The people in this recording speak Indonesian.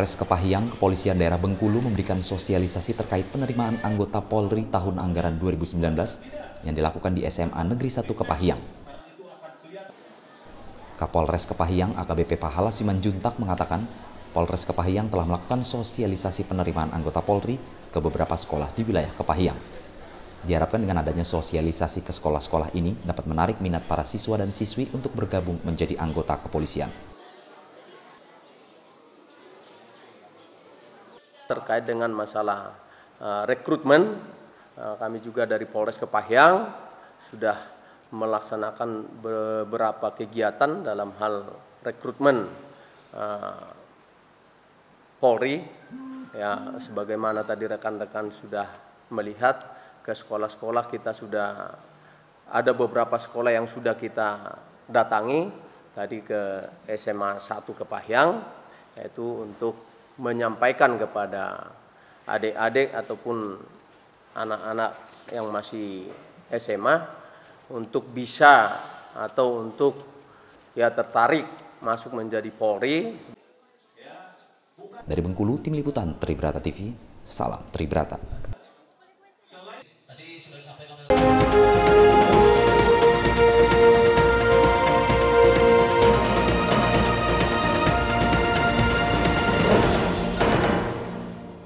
Polres Kepahyang, Kepolisian Daerah Bengkulu memberikan sosialisasi terkait penerimaan anggota Polri tahun anggaran 2019 yang dilakukan di SMA Negeri 1 Kepahyang. Kapolres Kepahyang AKBP Pahala Simanjuntak mengatakan, Polres Kepahyang telah melakukan sosialisasi penerimaan anggota Polri ke beberapa sekolah di wilayah Kepahyang. Diharapkan dengan adanya sosialisasi ke sekolah-sekolah ini dapat menarik minat para siswa dan siswi untuk bergabung menjadi anggota kepolisian. Terkait dengan masalah rekrutmen, kami juga dari Polres Kepahyang sudah melaksanakan beberapa kegiatan dalam hal rekrutmen Polri. Ya, sebagaimana tadi rekan-rekan sudah melihat, ke sekolah-sekolah kita sudah ada beberapa sekolah yang sudah kita datangi, tadi ke SMA 1 Kepahyang, yaitu untuk menyampaikan kepada adik-adik ataupun anak-anak yang masih SMA untuk bisa atau untuk tertarik masuk menjadi Polri. Dari Bengkulu, Tim Liputan Tribrata TV, salam Tribrata.